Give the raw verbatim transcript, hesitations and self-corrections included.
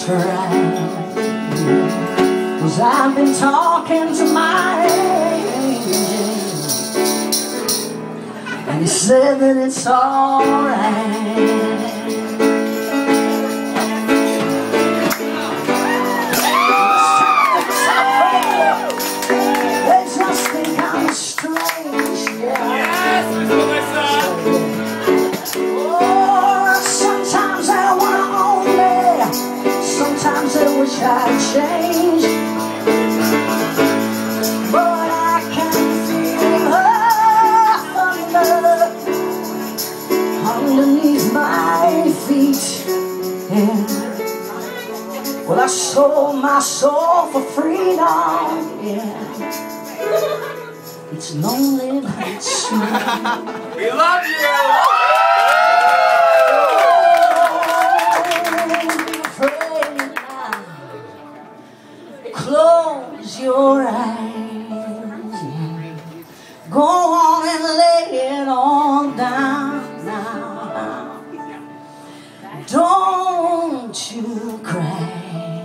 right. 'Cause I've been talking to my angel, and he said that it's alright. They just think I'm strange, yeah. Oh, sometimes I wanna own me, sometimes I wish I'd change, but I can feel her thunder underneath my feet, yeah. Well, I sold my soul for freedom, yeah. It's lonely, but it's sweet. We love you! Close your eyes, yeah. Go on and lay it all down now. Don't you cry.